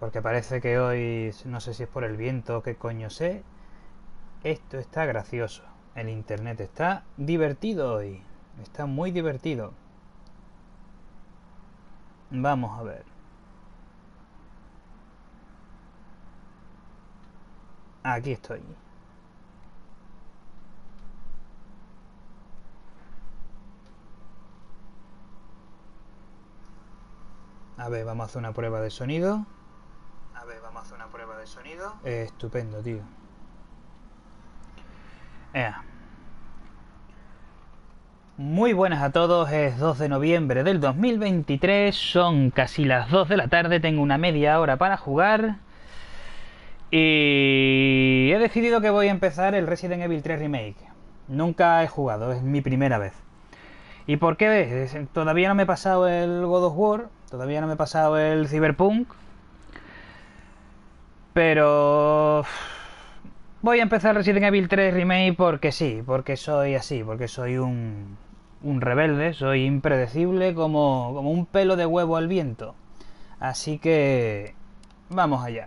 Porque parece que hoy, no sé si es por el viento o qué coño sé, esto está gracioso. El internet está divertido hoy. Está muy divertido. Vamos a ver. Aquí estoy. A ver, vamos a hacer una prueba de sonido. Estupendo, tío. Muy buenas a todos, es 2 de noviembre del 2023, son casi las 2 de la tarde, tengo una media hora para jugar. Y he decidido que voy a empezar el Resident Evil 3 Remake. Nunca he jugado, es mi primera vez. ¿Y por qué? Todavía no me he pasado el God of War, todavía no me he pasado el Cyberpunk. Pero voy a empezar Resident Evil 3 Remake porque sí, porque soy así, porque soy un rebelde, soy impredecible como un pelo de huevo al viento. Así que vamos allá.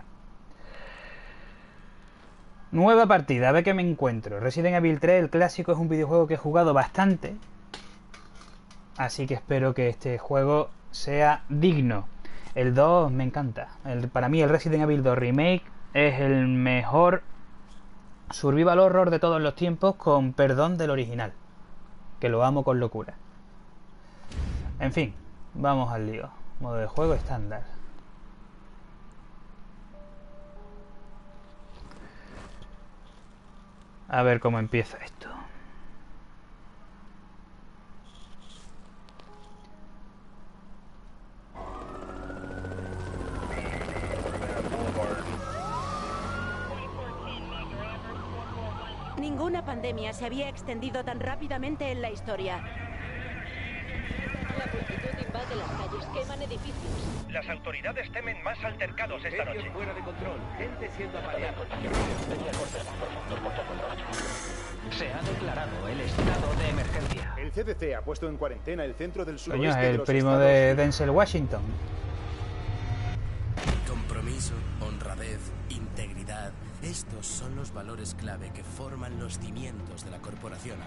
Nueva partida, a ver qué me encuentro. Resident Evil 3, el clásico, es un videojuego que he jugado bastante. Así que espero que este juego sea digno. El 2 me encanta. Para mí el Resident Evil 2 Remake es el mejor survival horror de todos los tiempos, con perdón del original, que lo amo con locura. En fin, vamos al lío. Modo de juego estándar. A ver cómo empieza esto. Ninguna pandemia se había extendido tan rápidamente en la historia. La multitud invade las calles, queman edificios. Las autoridades temen más altercados esta noche. Fuera de control, gente siendo apaleada. Se ha declarado el estado de emergencia. El CDC ha puesto en cuarentena el centro del Coño, suroeste es de el los primo Estados de Unidos. Denzel Washington. Compromiso, honradez, integridad. Estos son los valores clave que forman los cimientos de la corporación.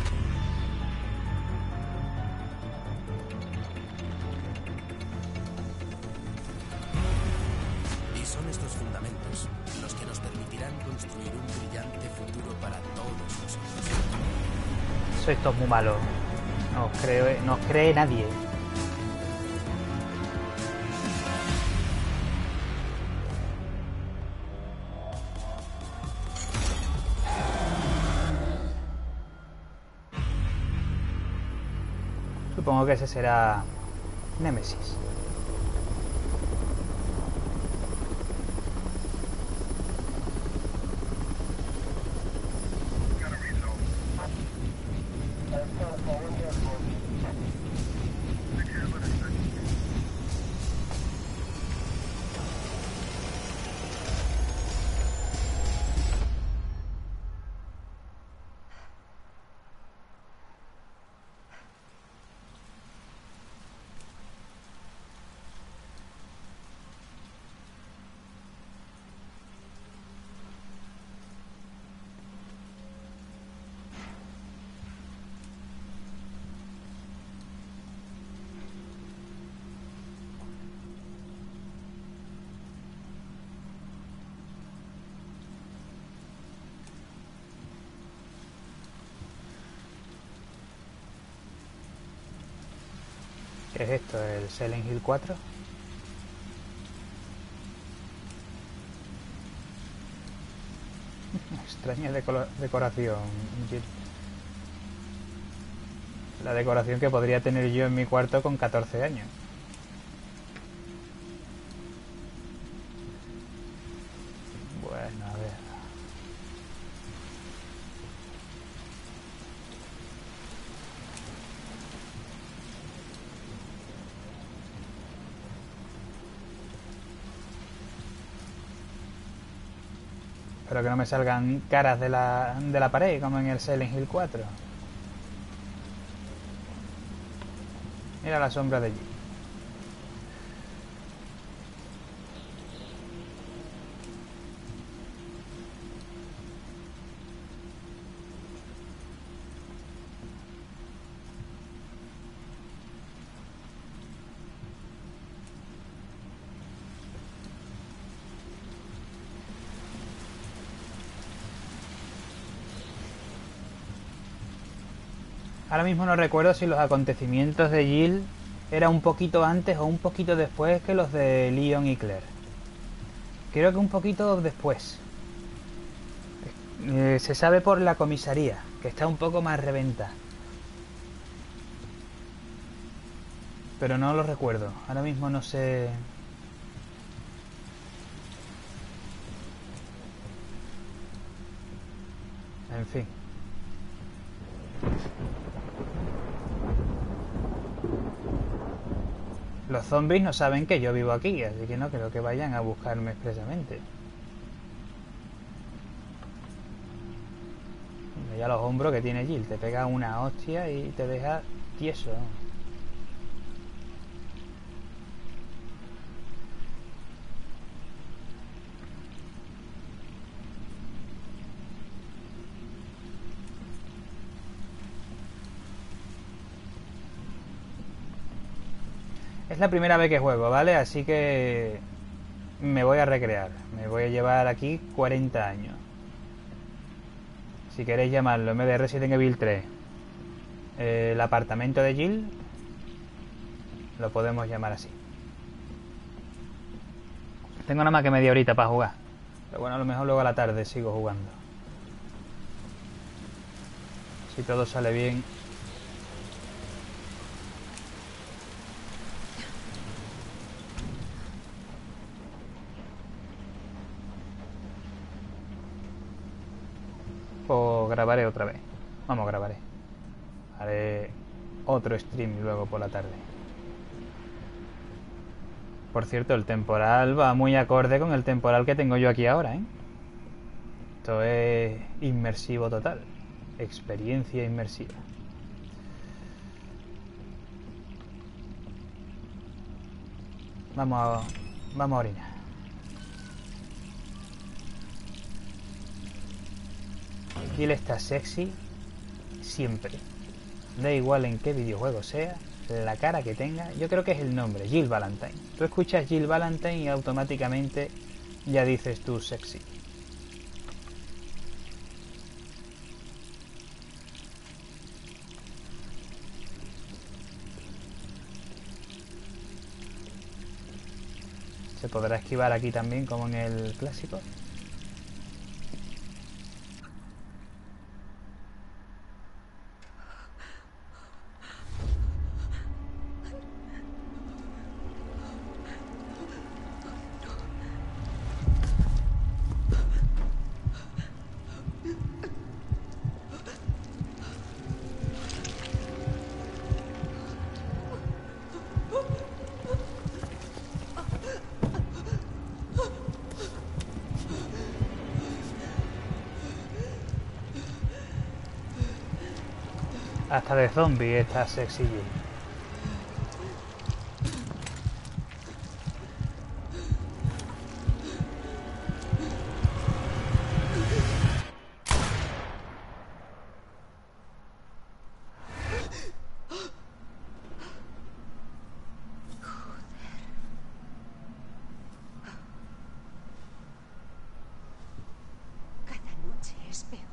Y son estos fundamentos los que nos permitirán construir un brillante futuro para todos nosotros. Sois todos muy malos. No os cree nadie. Supongo que ese será Némesis. ¿Qué es esto? ¿El Silent Hill 4? Extraña decoración. La decoración que podría tener yo en mi cuarto con 14 años. Bueno, a ver. Espero que no me salgan caras de la pared como en el Silent Hill 4. Mira la sombra de allí. Ahora mismo no recuerdo si los acontecimientos de Jill era un poquito antes o un poquito después que los de Leon y Claire. Creo que un poquito después. Se sabe por la comisaría, que está un poco más reventa. Pero no lo recuerdo. Ahora mismo no sé... En fin. Los zombies no saben que yo vivo aquí, así que no creo que vayan a buscarme expresamente. Mira los hombros que tiene Jill, te pega una hostia y te deja tieso. Es la primera vez que juego, ¿vale? Así que me voy a recrear. Me voy a llevar aquí 40 años. Si queréis llamarlo, en vez de Resident Evil 3, el apartamento de Jill, lo podemos llamar así. Tengo nada más que media horita para jugar. Pero bueno, a lo mejor luego a la tarde sigo jugando. Si todo sale bien. O grabaré otra vez. Vamos, grabaré. Haré otro stream luego por la tarde. Por cierto, el temporal va muy acorde con el temporal que tengo yo aquí ahora, ¿eh? Esto es inmersivo total. Experiencia inmersiva. Vamos a orinar. Jill está sexy siempre. Da igual en qué videojuego sea, la cara que tenga. Yo creo que es el nombre, Jill Valentine. Tú escuchas Jill Valentine y automáticamente ya dices tú sexy. ¿Se podrá esquivar aquí también como en el clásico? Hasta de zombie esta sexy Jill. Cada noche es peor.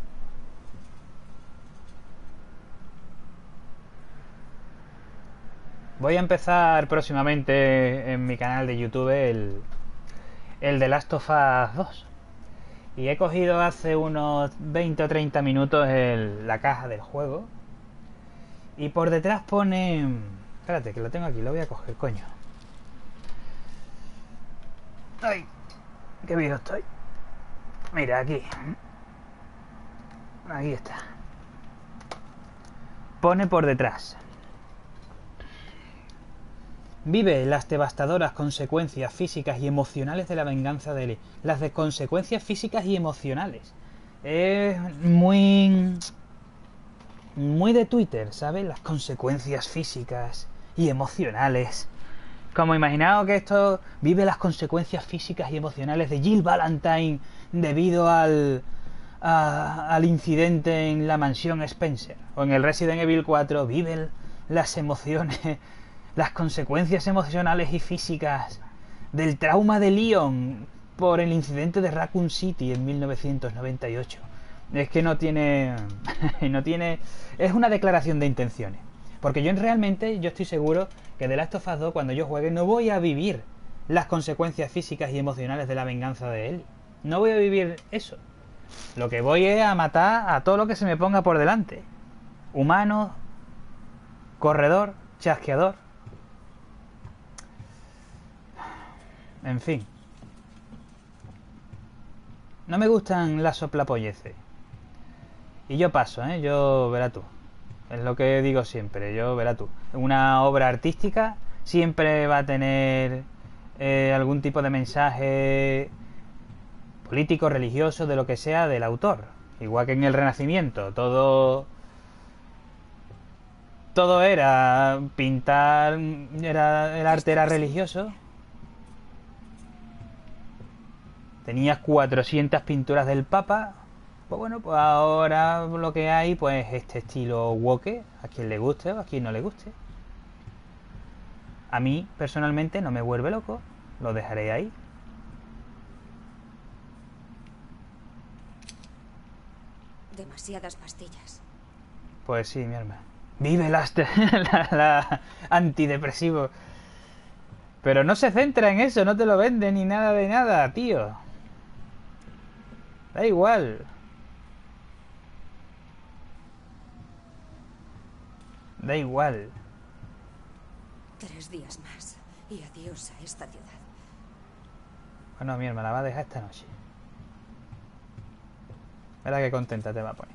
Voy a empezar próximamente en mi canal de YouTube el The Last of Us 2. Y he cogido hace unos 20 o 30 minutos la caja del juego. Y por detrás pone... Espérate, que lo tengo aquí, lo voy a coger, coño. ¡Ay! ¡Qué viejo estoy! Mira, aquí. Aquí está. Pone por detrás: vive las devastadoras consecuencias físicas y emocionales de la venganza de Ellie. Las de consecuencias físicas y emocionales. Es muy de Twitter, ¿sabes? Las consecuencias físicas y emocionales. Como imaginaos que esto vive las consecuencias físicas y emocionales de Jill Valentine debido al incidente en la mansión Spencer. O en el Resident Evil 4 vive las emociones... las consecuencias emocionales y físicas del trauma de Leon por el incidente de Raccoon City en 1998. Es que no tiene... no tiene... Es una declaración de intenciones. Porque yo realmente, yo estoy seguro que The Last of Us 2, cuando yo juegue, no voy a vivir las consecuencias físicas y emocionales de la venganza de Ellie. No voy a vivir eso. Lo que voy es a matar a todo lo que se me ponga por delante. Humano, corredor, chasqueador. En fin. No me gustan las soplapolleces. Y yo paso, ¿eh? Yo, verá tú. Es lo que digo siempre, yo, verá tú. Una obra artística siempre va a tener algún tipo de mensaje político, religioso, de lo que sea, del autor. Igual que en el Renacimiento, todo era pintar, el arte era religioso. Tenías 400 pinturas del Papa. Pues bueno, pues ahora lo que hay pues este estilo woke, a quien le guste o a quien no le guste. A mí personalmente no me vuelve loco, lo dejaré ahí. Demasiadas pastillas. Pues sí, mi hermano. Vive la antidepresivo. Pero no se centra en eso, no te lo vende ni nada de nada, tío. Da igual. Da igual. 3 días más y adiós a esta ciudad. Bueno, mi hermana la va a dejar esta noche. Verá qué contenta te va a poner.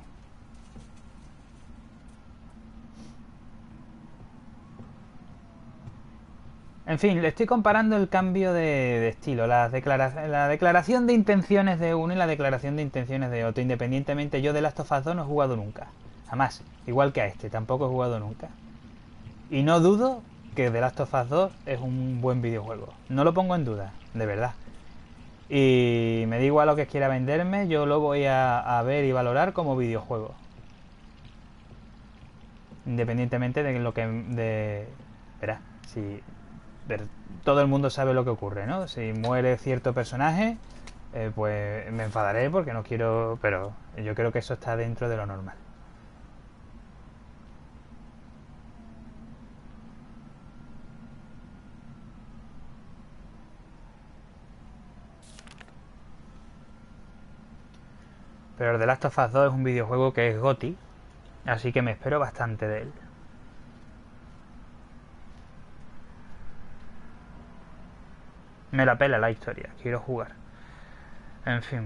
En fin, le estoy comparando el cambio de estilo, la declaración de intenciones de uno y la declaración de intenciones de otro. Independientemente, yo de Last of Us 2 no he jugado nunca. Jamás. Igual que a este, tampoco he jugado nunca. Y no dudo que The Last of Us 2 es un buen videojuego. No lo pongo en duda, de verdad. Y me da igual lo que quiera venderme, yo lo voy a ver y valorar como videojuego. Independientemente de lo que... Verá, si... todo el mundo sabe lo que ocurre, ¿no? Si muere cierto personaje, pues me enfadaré porque no quiero... Pero yo creo que eso está dentro de lo normal. Pero The Last of Us 2 es un videojuego que es GOTY, así que me espero bastante de él. Me la pela la historia, quiero jugar. En fin.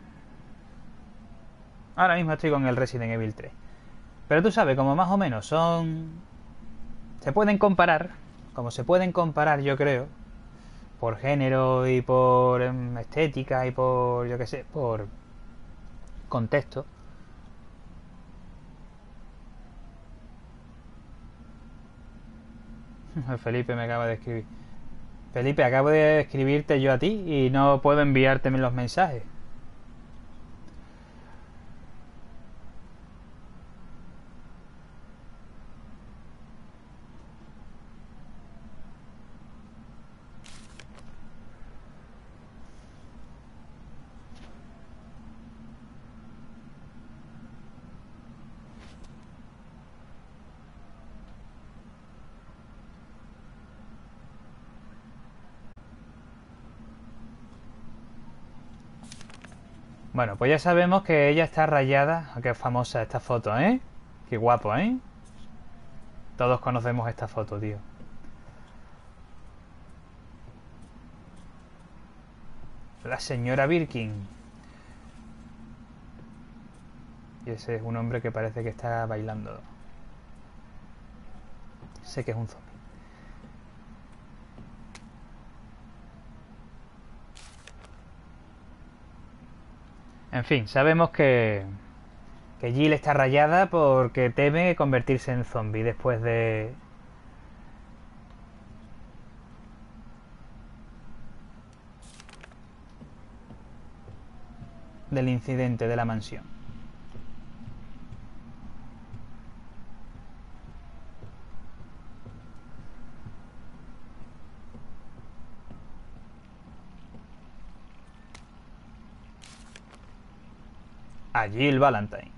Ahora mismo estoy con el Resident Evil 3. Pero tú sabes, como más o menos son... Se pueden comparar, como se pueden comparar yo creo, por género y por estética y por, yo qué sé, por contexto. Felipe me acaba de escribir. Felipe, acabo de escribirte yo a ti y no puedo enviarte los mensajes. Bueno, pues ya sabemos que ella está rayada. Qué famosa esta foto, ¿eh? Qué guapo, ¿eh? Todos conocemos esta foto, tío. La señora Birkin. Y ese es un hombre que parece que está bailando. Sé que es un zombie. En fin, sabemos que Jill está rayada porque teme convertirse en zombie después del incidente de la mansión. A Jill Valentine.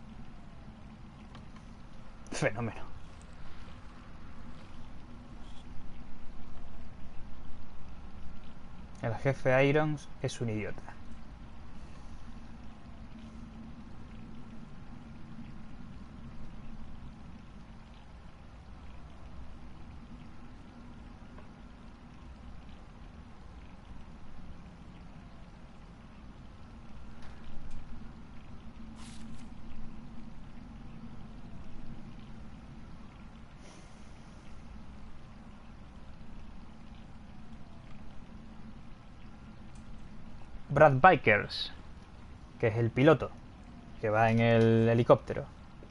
Fenómeno. El jefe Irons es un idiota. Brad Vickers, que es el piloto que va en el helicóptero.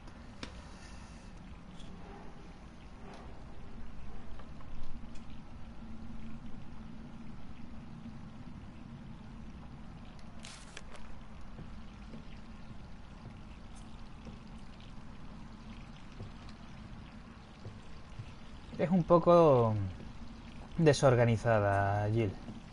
Es un poco desorganizada, Jill.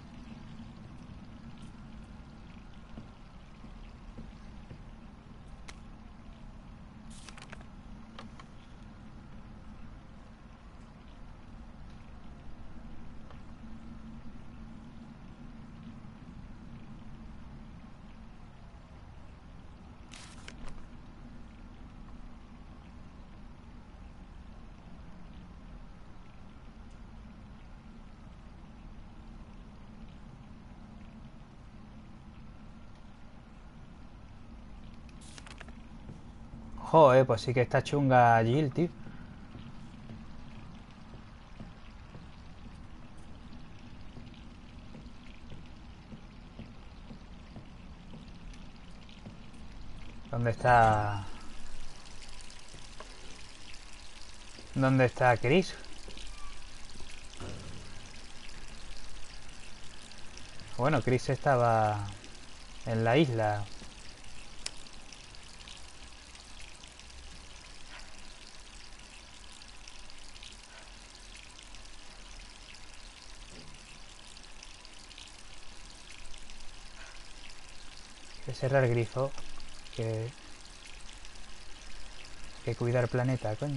Joder, pues sí que está chunga Jill, tío. ¿Dónde está? ¿Dónde está Chris? Bueno, Chris estaba en la isla. Hay que cerrar el grifo. Que cuidar el planeta, coño.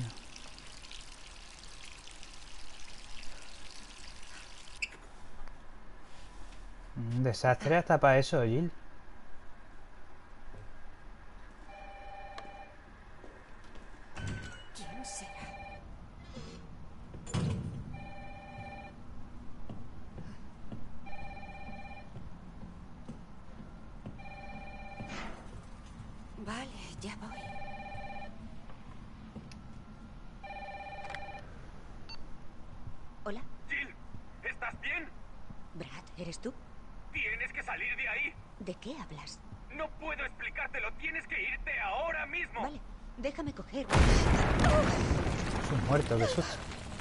Un desastre hasta para eso, Jill. ¿Quién será? Vale, ya voy. Hola, Jill, ¿estás bien? Brad, ¿eres tú? Tienes que salir de ahí. ¿De qué hablas? No puedo explicártelo. Tienes que irte ahora mismo. Vale, déjame coger. Es un muerto, qué susto.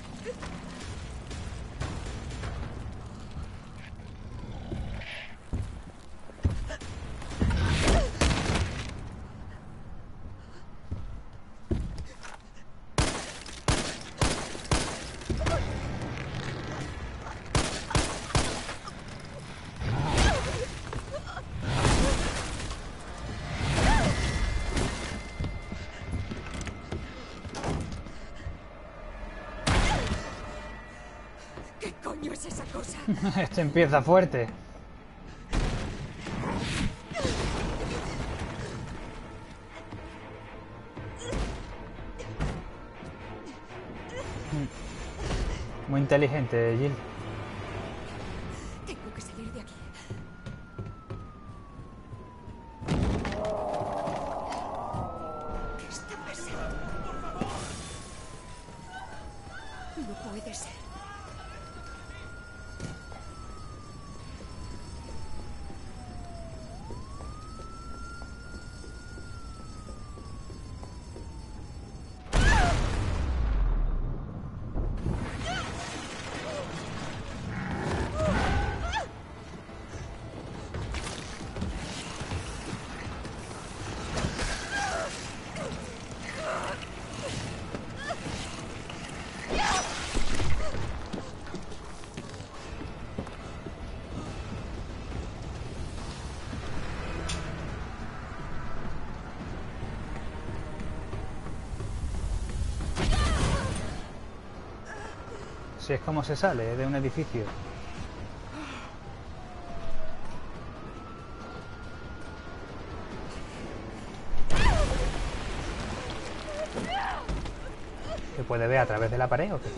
¿Qué coño es esa cosa? Este empieza fuerte. Muy inteligente, Jill. Tengo que salir de aquí. ¿Qué está pasando? ¡Por favor! No puede ser. Si es como se sale de un edificio. ¿Se puede ver a través de la pared o qué?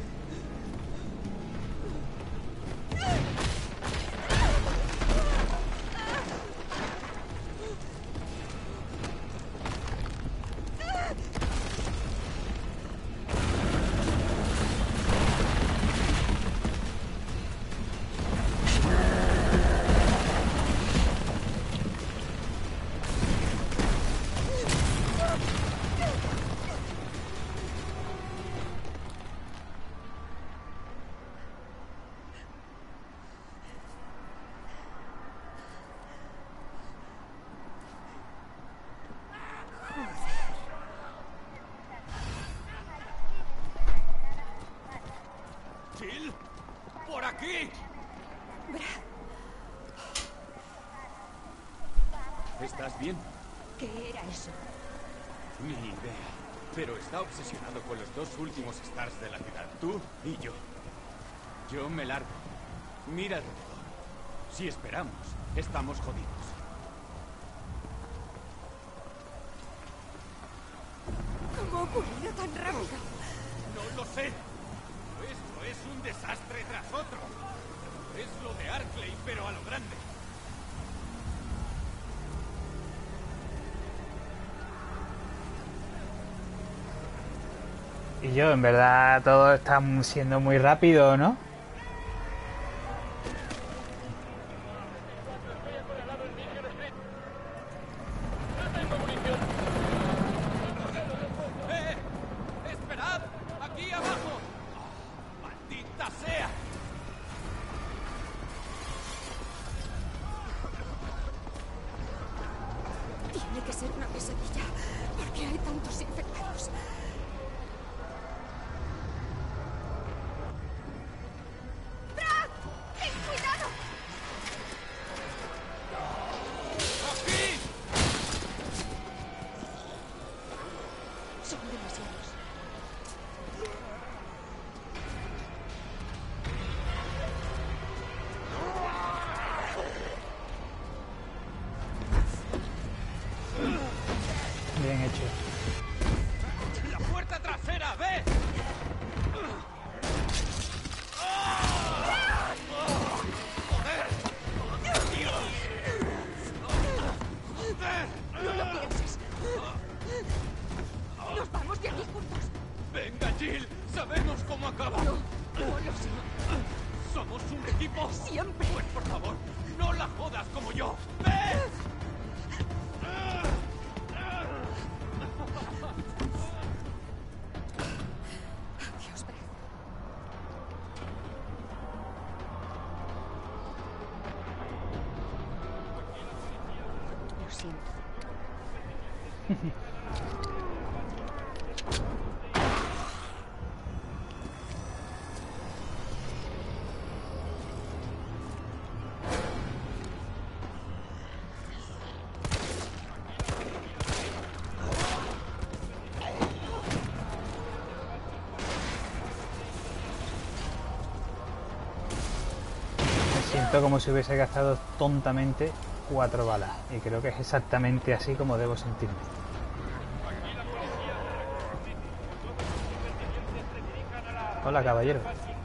¡Jill! ¡Por aquí! ¿Estás bien? ¿Qué era eso? Ni idea. Pero está obsesionado con los dos últimos stars de la ciudad. Tú y yo. Yo me largo. Mira alrededor. Si esperamos, estamos jodidos. ¿Cómo ha ocurrido tan rápido? No lo sé. Esto es un desastre tras otro. Es lo de Arklay, pero a lo grande. Y yo, en verdad, todo está siendo muy rápido, ¿no? ¡Esperad! ¡Aquí abajo! ¡Maldita sea! Tiene que ser una pesadilla. ¿Por qué hay tantos infectados? ¡Brad! ¡Ten cuidado! ¡Aquí! Son demasiados. Bien hecho. ¡La puerta trasera! ¡Ve! No lo pienses. Nos vamos de aquí juntos. ¡Venga, Jill! ¡Sabemos cómo acaba! No lo sé. ¡Somos un equipo! Siempre. Pues por favor, no la jodas como yo. ¡Ve! Adiós, Brad. Lo siento. Me siento como si hubiese gastado tontamente 4 balas. Y creo que es exactamente así como debo sentirme. Hola, caballero.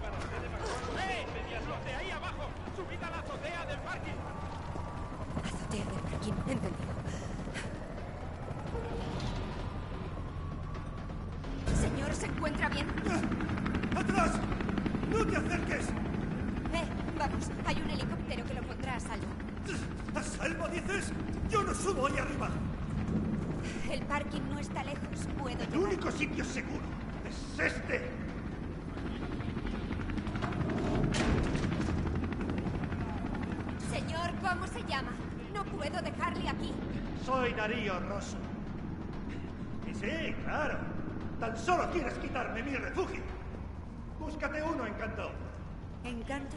Azotea del parking. Entendido. Señor, ¿se encuentra bien? ¡Atrás! ¡No te acerques! Vamos. Hay un helicóptero que lo pondrá a salvo. ¿A salvo, dices? Yo no subo ahí arriba. El parking no está lejos. Puedo El llevar. único sitio seguro es este. Señor, ¿cómo se llama? No puedo dejarle aquí. Soy Darío Rosso. Y sí, claro. Tan solo quieres quitarme mi refugio. Búscate uno, Encanto. ¿Encanto?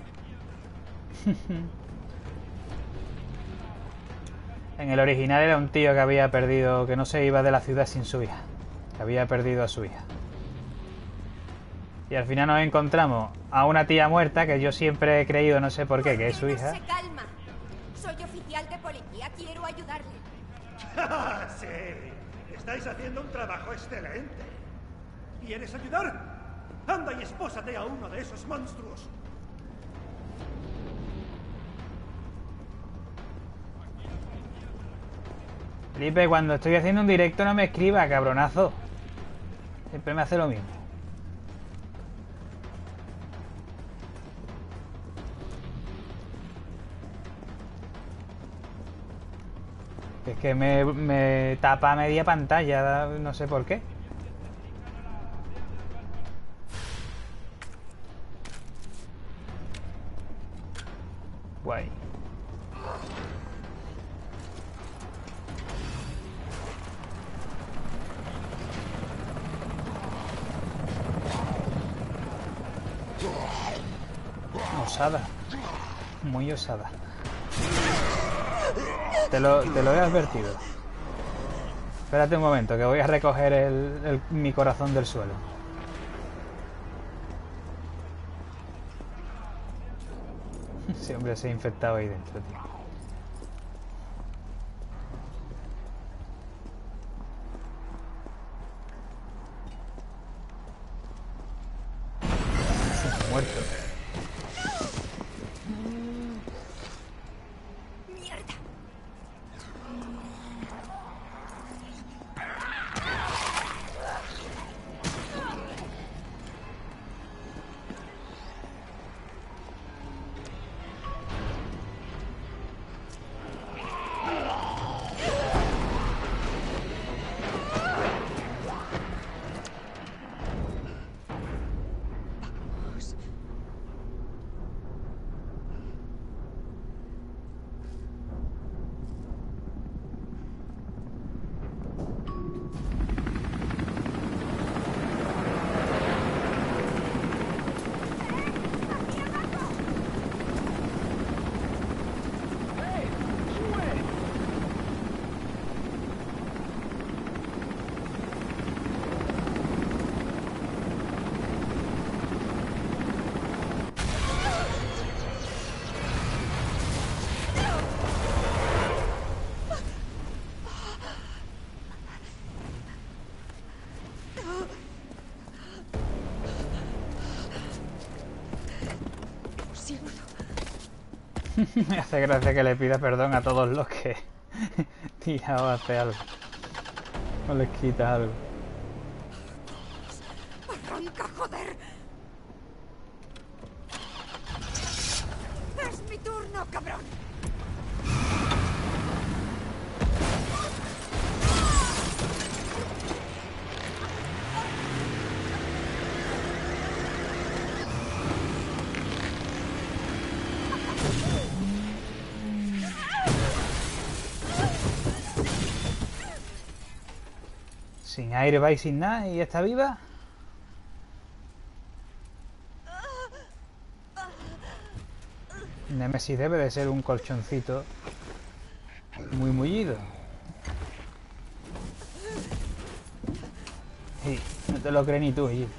En el original era un tío que había perdido, que no se iba de la ciudad sin su hija. Que había perdido a su hija. Y al final nos encontramos a una tía muerta que yo siempre he creído, no sé por qué, que es su hija. Se calma. Soy oficial de policía, quiero ayudarle. Sí, estáis haciendo un trabajo excelente. ¿Quieres ayudar? Anda y espósate a uno de esos monstruos. Felipe, cuando estoy haciendo un directo no me escriba, cabronazo. Siempre me hace lo mismo. Es que me tapa media pantalla, no sé por qué. Guay. Osada. Muy osada. Te lo he advertido. Espérate un momento, que voy a recoger mi corazón del suelo. Ese hombre se ha infectado ahí dentro, tío. Muerto. Me hace gracia que le pida perdón a todos los que tira o hace algo. O les quita algo. ¡Arranca, joder! ¡Es mi turno, cabrón! Sin aire va y sin nada y está viva. Nemesis debe de ser un colchoncito muy mullido. Sí, no te lo crees ni tú, Jill.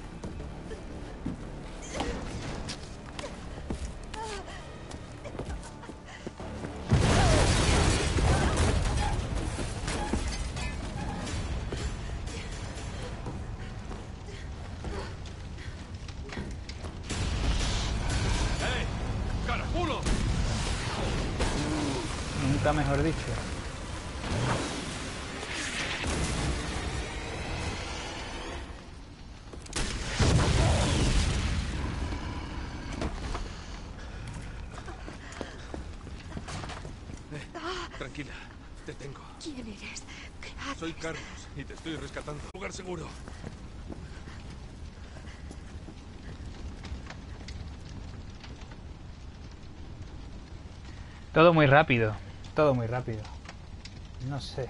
Nunca mejor dicho. Tranquila, te tengo. ¿Quién eres? ¿Qué haces? Soy Carlos y te estoy rescatando. Lugar seguro. Todo muy rápido. Todo muy rápido. No sé.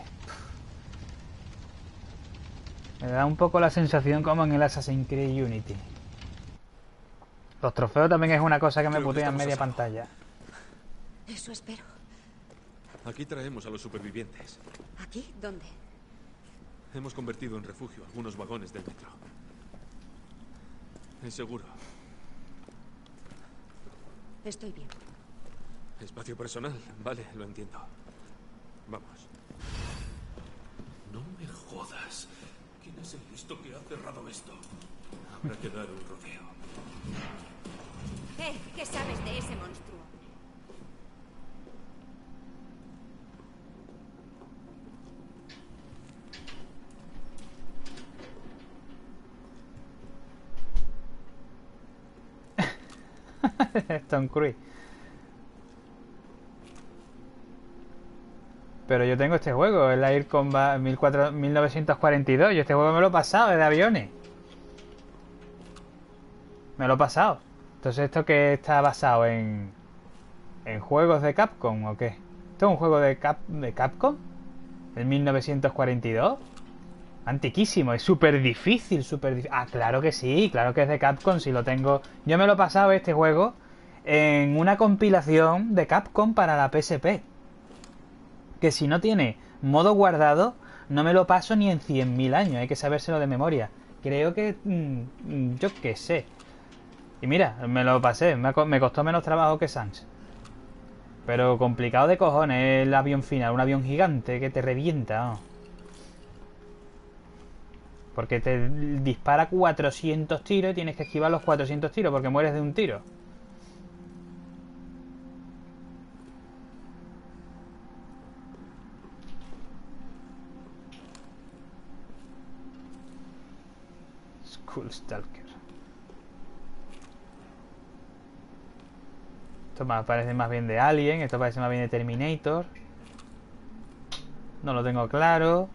Me da un poco la sensación como en el Assassin's Creed Unity. Los trofeos también es una cosa que me putea en media pantalla. Eso espero. Aquí traemos a los supervivientes. ¿Aquí? ¿Dónde? Hemos convertido en refugio algunos vagones del metro. Es seguro. Estoy bien. Espacio personal. Vale, lo entiendo. Vamos. No me jodas. ¿Quién es el listo que ha cerrado esto? Habrá que dar un rodeo. ¿Qué sabes de ese monstruo? Tom Cruise. Pero yo tengo este juego, el Air Combat 1942. Yo este juego me lo he pasado, es de aviones. Me lo he pasado. Entonces, ¿esto qué está basado en juegos de Capcom o qué? ¿Esto es un juego de Capcom? ¿El 1942? Antiquísimo, es súper difícil, Ah, claro que sí, claro que es de Capcom, si lo tengo. Yo me lo he pasado este juego en una compilación de Capcom para la PSP. Que si no tiene modo guardado, no me lo paso ni en 100.000 años, hay que sabérselo de memoria. Creo que... yo qué sé. Y mira, me lo pasé, me costó menos trabajo que Sans. Pero complicado de cojones el avión final, un avión gigante que te revienta, ¿no? Porque te dispara 400 tiros y tienes que esquivar los 400 tiros porque mueres de un tiro. Skullstalker. Esto parece más bien de Alien, esto parece más bien de Terminator. No lo tengo claro.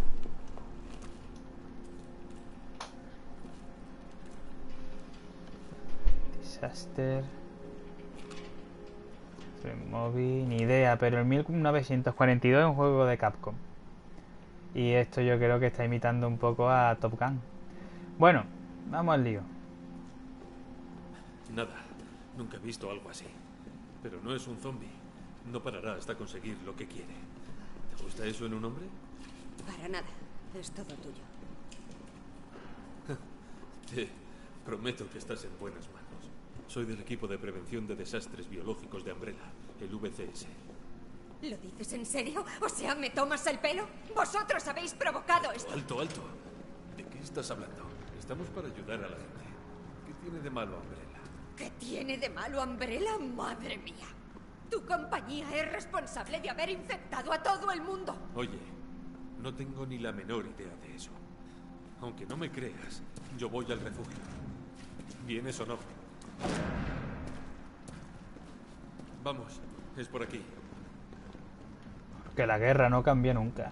Disaster. Movie, ni idea, pero el 1942 es un juego de Capcom. Y esto yo creo que está imitando un poco a Top Gun. Bueno, vamos al lío. Nada, nunca he visto algo así. Pero no es un zombie. No parará hasta conseguir lo que quiere. ¿Te gusta eso en un hombre? Para nada, es todo tuyo. Te prometo que estás en buenas manos. Soy del equipo de prevención de desastres biológicos de Umbrella, el VCS. ¿Lo dices en serio? O sea, ¿me tomas el pelo? ¡Vosotros habéis provocado esto! Alto, alto. ¿De qué estás hablando? Estamos para ayudar a la gente. ¿Qué tiene de malo Umbrella? ¿Qué tiene de malo Umbrella? ¡Madre mía! Tu compañía es responsable de haber infectado a todo el mundo. Oye, no tengo ni la menor idea de eso. Aunque no me creas, yo voy al refugio. ¿Vienes o no? Vamos, es por aquí. Que la guerra no cambia nunca.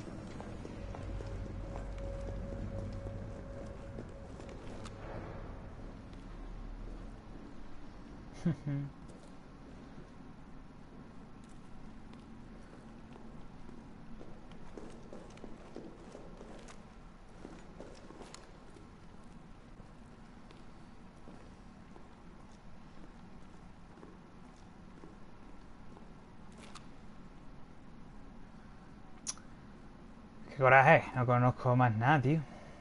Qué coraje, no conozco más nada, tío.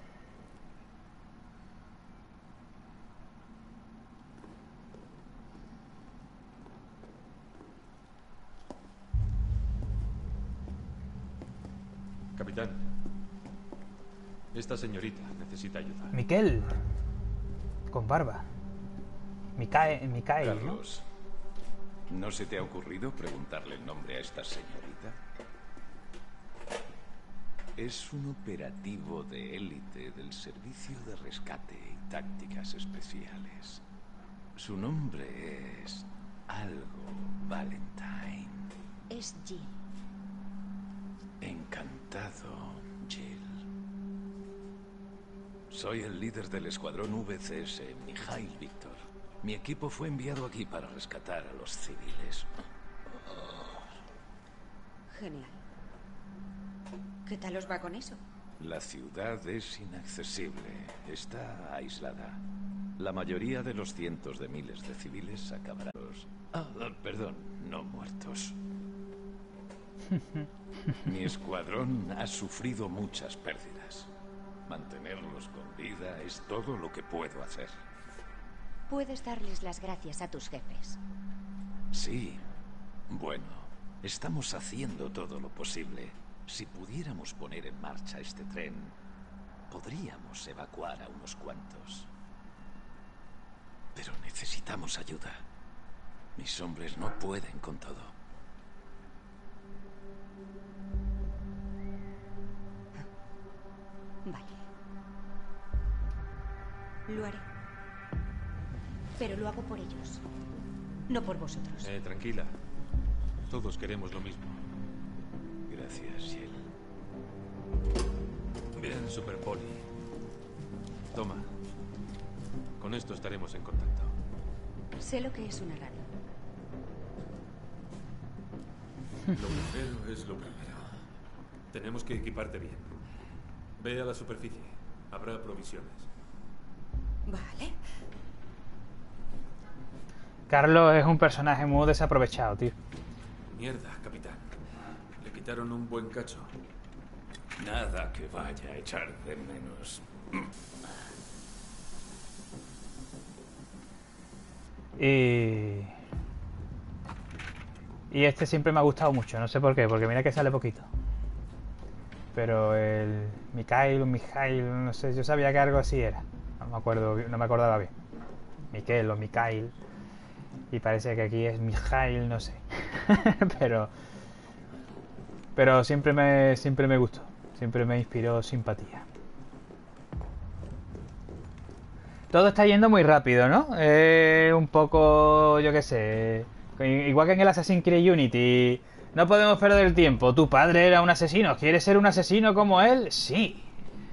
Capitán, esta señorita necesita ayuda. Miquel. Con barba. Micael, Carlos, ¿no se te ha ocurrido preguntarle el nombre a esta señorita? Es un operativo de élite del Servicio de Rescate y Tácticas Especiales. Su nombre es algo Valentine. Es Jill. Encantado, Jill. Soy el líder del escuadrón VCS, Mikhail Víctor. Mi equipo fue enviado aquí para rescatar a los civiles. Genial. ¿Qué tal os va con eso? La ciudad es inaccesible. Está aislada. La mayoría de los cientos de miles de civiles acabarán... perdón, no muertos. Mi escuadrón ha sufrido muchas pérdidas. Mantenerlos con vida es todo lo que puedo hacer. Puedes darles las gracias a tus jefes. Sí. Bueno, estamos haciendo todo lo posible. Si pudiéramos poner en marcha este tren, podríamos evacuar a unos cuantos. Pero necesitamos ayuda. Mis hombres no pueden con todo. Vale. Lo haré. Pero lo hago por ellos. No por vosotros. Tranquila. Todos queremos lo mismo. Gracias, Shell. Bien, Super Poli. Toma. Con esto estaremos en contacto. Sé lo que es una radio. Lo primero es lo primero. Tenemos que equiparte bien. Ve a la superficie. Habrá provisiones. Vale. Carlos es un personaje muy desaprovechado, tío. Mierda, capitán. Le quitaron un buen cacho. Nada que vaya a echar de menos. Y este siempre me ha gustado mucho, no sé por qué, porque mira que sale poquito. Pero el Mijail, no sé, yo sabía que algo así era. No me acuerdo, no me acordaba bien. Miquel o Mijail. Y parece que aquí es Mijail, no sé. pero siempre me gustó. Siempre me inspiró simpatía. Todo está yendo muy rápido, ¿no? Un poco, yo qué sé. Igual que en el Assassin's Creed Unity. No podemos perder el tiempo. Tu padre era un asesino. ¿Quieres ser un asesino como él? Sí.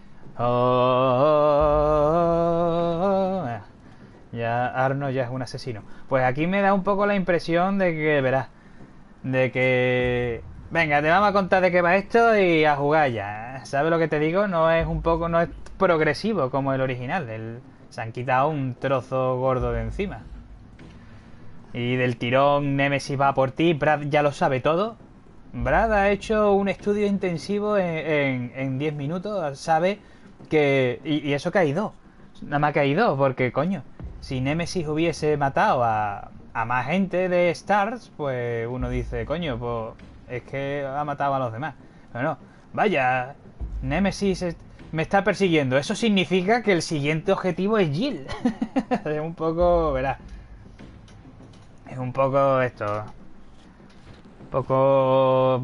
Ya Arno ya es un asesino. Pues aquí me da un poco la impresión de que, verás, de que... Venga, te vamos a contar de qué va esto y a jugar ya. ¿Sabes lo que te digo? No es progresivo como el original. Se han quitado un trozo gordo de encima. Y del tirón Nemesis va por ti. Brad ya lo sabe todo. Brad ha hecho un estudio intensivo en 10 minutos. Sabe que... Y eso que ha ido. Nada más que ha ido, porque coño, si Nemesis hubiese matado a más gente de Stars, pues uno dice, coño, pues es que ha matado a los demás. Pero no, vaya, Nemesis me está persiguiendo. Eso significa que el siguiente objetivo es Jill. Es un poco, verás. Es un poco esto. Un poco...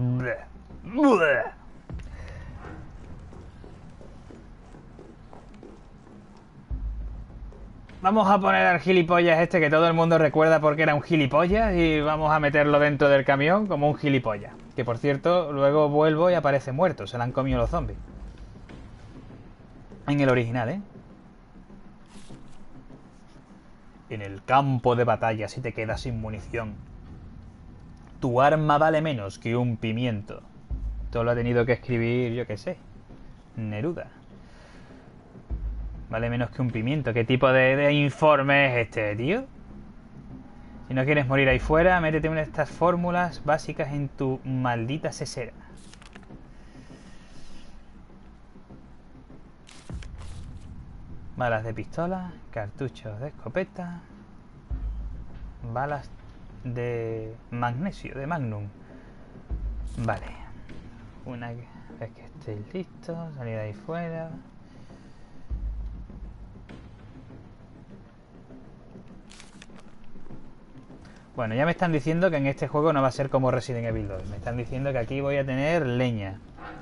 Vamos a poner al gilipollas este que todo el mundo recuerda porque era un gilipollas y vamos a meterlo dentro del camión como un gilipollas. Que por cierto, luego vuelvo y aparece muerto. Se lo han comido los zombies. En el original, ¿eh? En el campo de batalla, si te quedas sin munición, tu arma vale menos que un pimiento. Todo lo ha tenido que escribir, yo qué sé, Neruda. Vale menos que un pimiento. ¿Qué tipo de informe es este, tío? Si no quieres morir ahí fuera, métete una de estas fórmulas básicas en tu maldita sesera. Balas de pistola, cartuchos de escopeta, balas de magnesio, de Magnum. Vale. Una vez que estéis listos, salid ahí fuera. Bueno, ya me están diciendo que en este juego no va a ser como Resident Evil 2. Me están diciendo que aquí voy a tener leña.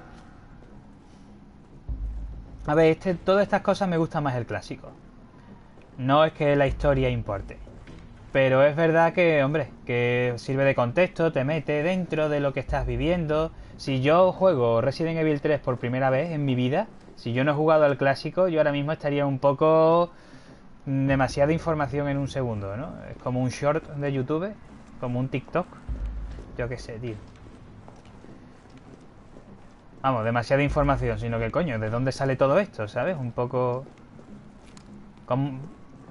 A ver, todas estas cosas me gusta más el clásico. No es que la historia importe. Pero es verdad que, hombre, que sirve de contexto, te mete dentro de lo que estás viviendo. Si yo juego Resident Evil 3 por primera vez en mi vida, si yo no he jugado al clásico, yo ahora mismo estaría un poco... demasiada información en un segundo, ¿no? Es como un short de YouTube, como un TikTok. Yo qué sé, tío. Vamos, demasiada información, sino que coño, ¿de dónde sale todo esto? ¿Sabes? Un poco... como...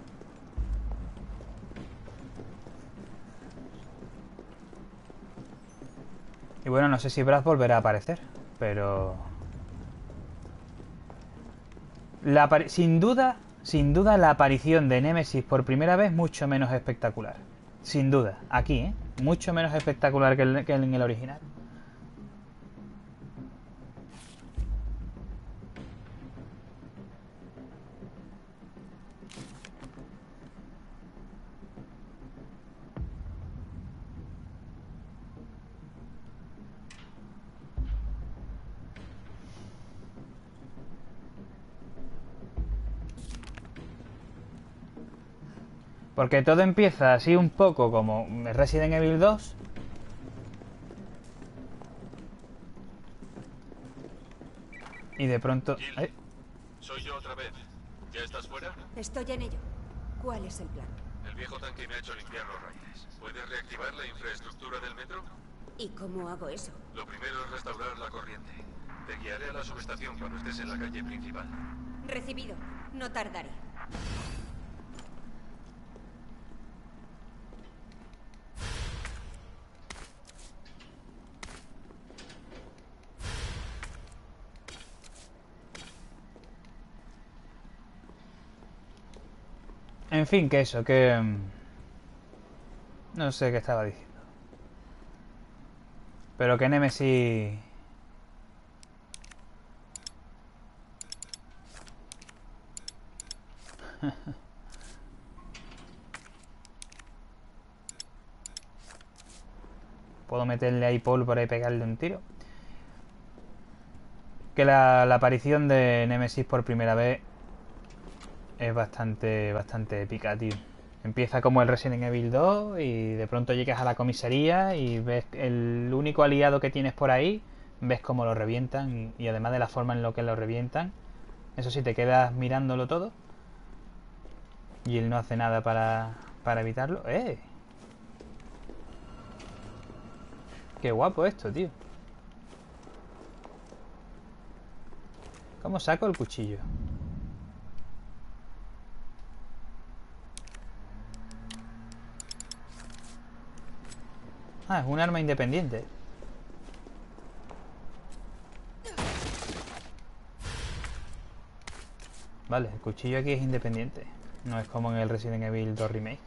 Y bueno, no sé si Brad volverá a aparecer, pero... sin duda sin duda la aparición de Némesis por primera vez mucho menos espectacular. Sin duda, aquí, ¿eh? Mucho menos espectacular que en el original. Porque todo empieza así un poco como Resident Evil 2. Y de pronto... Jill, soy yo otra vez. ¿Ya estás fuera? Estoy en ello. ¿Cuál es el plan? El viejo tanque me ha hecho limpiar los raíles. ¿Puedes reactivar la infraestructura del metro? ¿Y cómo hago eso? Lo primero es restaurar la corriente. Te guiaré a la subestación cuando estés en la calle principal. Recibido. No tardaré. En fin, que eso, que... No sé qué estaba diciendo. Pero que Nemesis... Puedo meterle ahí pólvora y pegarle un tiro. Que la aparición de Nemesis por primera vez es bastante épica, tío. Empieza como el Resident Evil 2 y de pronto llegas a la comisaría y ves el único aliado que tienes por ahí, ves cómo lo revientan y además de la forma en la que lo revientan. Eso sí, te quedas mirándolo todo y él no hace nada para evitarlo. ¡Eh! ¡Qué guapo esto, tío! ¿Cómo saco el cuchillo? Ah, es un arma independiente. Vale, el cuchillo aquí es independiente. No es como en el Resident Evil 2 Remake.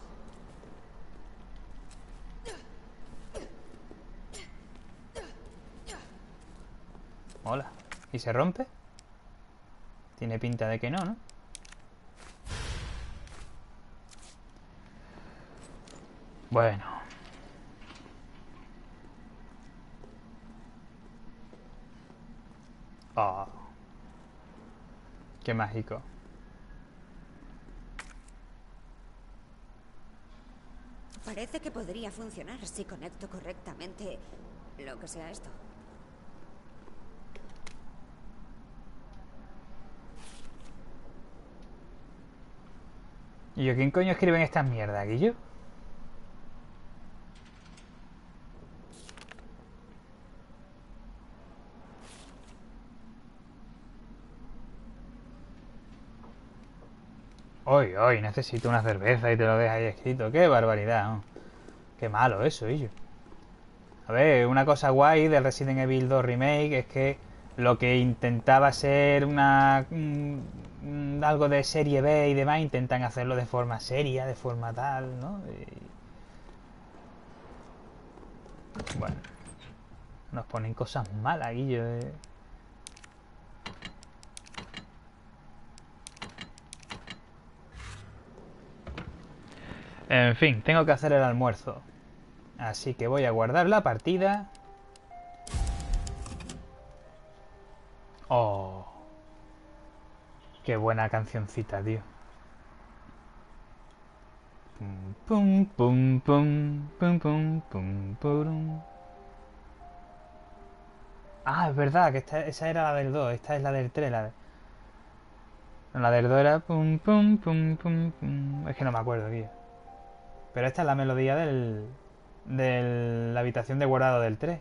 Hola. ¿Y se rompe? Tiene pinta de que no, ¿no? Bueno. Oh. Qué mágico. Parece que podría funcionar si conecto correctamente lo que sea esto. ¿Y yo quién coño escriben estas mierdas, Guillo? Hoy necesito una cerveza y te lo dejas ahí escrito. Qué barbaridad, ¿no? Qué malo eso, Guillo. A ver, una cosa guay del Resident Evil 2 Remake es que lo que intentaba ser algo de serie B y demás, intentan hacerlo de forma seria, de forma tal, ¿no? Bueno, nos ponen cosas malas, Guillo. En fin, tengo que hacer el almuerzo. Así que voy a guardar la partida. Oh, qué buena cancioncita, tío. Pum pum pum pum pum pum pum. Ah, es verdad que esa era la del 2, esta es la del 3, la del 2 era pum pum pum pum pum. Es que no me acuerdo, tío. Pero esta es la melodía de la habitación de guardado del 3.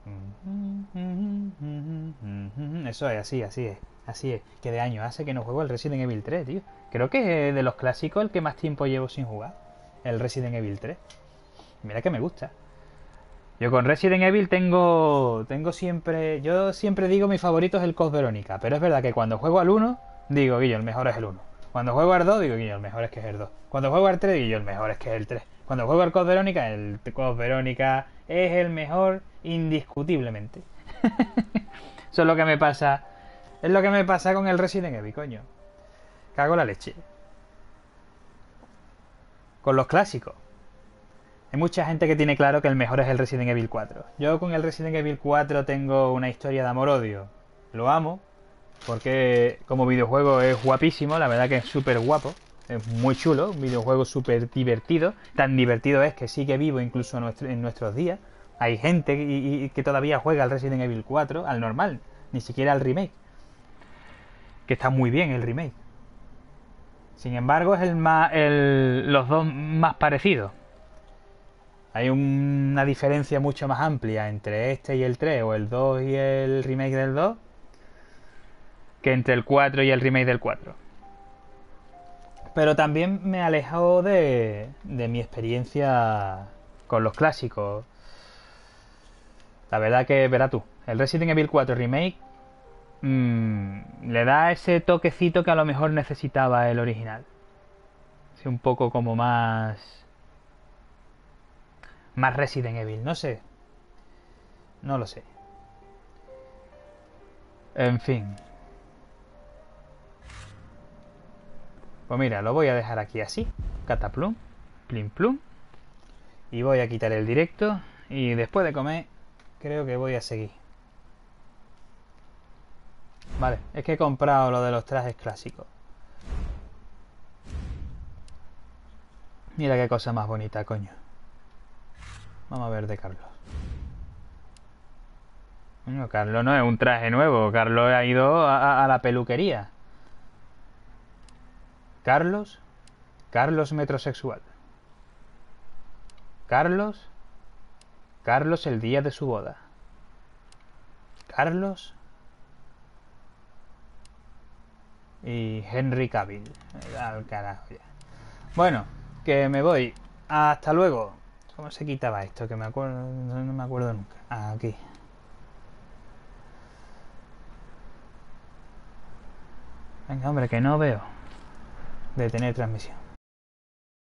Eso es, así es. Que de años hace que no juego el Resident Evil 3, tío. Creo que de los clásicos el que más tiempo llevo sin jugar. El Resident Evil 3. Mira que me gusta. Yo con Resident Evil tengo siempre... Yo siempre digo mi favorito es el Code Verónica. Pero es verdad que cuando juego al 1, digo, Guillo, el mejor es el 1. Cuando juego al 2 digo que el mejor es que es el 2. Cuando juego al 3 digo yo el mejor es que es el 3. Cuando juego al Code Verónica, el Code Verónica es el mejor indiscutiblemente. Eso es lo que me pasa. Es lo que me pasa con el Resident Evil, coño. Cago la leche. Con los clásicos. Hay mucha gente que tiene claro que el mejor es el Resident Evil 4. Yo con el Resident Evil 4 tengo una historia de amor-odio. Lo amo, porque como videojuego es guapísimo, la verdad que es súper guapo. Es muy chulo, un videojuego súper divertido. Tan divertido es que sigue vivo incluso en nuestros días. Hay gente que todavía juega al Resident Evil 4, al normal, ni siquiera al remake. Que está muy bien el remake. Sin embargo, es los dos más parecidos. Hay una diferencia mucho más amplia entre este y el 3, o el 2 y el remake del 2, que entre el 4 y el remake del 4. Pero también me alejó de mi experiencia con los clásicos. La verdad que, verás tú, el Resident Evil 4 remake le da ese toquecito que a lo mejor necesitaba el original. Es un poco como más Resident Evil, no sé. No lo sé. En fin. Pues mira, lo voy a dejar aquí así. Cataplum, plim plum. Y voy a quitar el directo. Y después de comer, creo que voy a seguir. Vale, es que he comprado lo de los trajes clásicos. Mira qué cosa más bonita, coño. Vamos a ver de Carlos. Bueno, Carlos no es un traje nuevo. Carlos ha ido a la peluquería. Carlos metrosexual. Carlos el día de su boda. Carlos y Henry Cavill. Al carajo ya. Bueno, que me voy. Hasta luego. ¿Cómo se quitaba esto? Que me acuerdo, no me acuerdo nunca. Aquí. Venga, hombre, que no veo. Detener transmisión.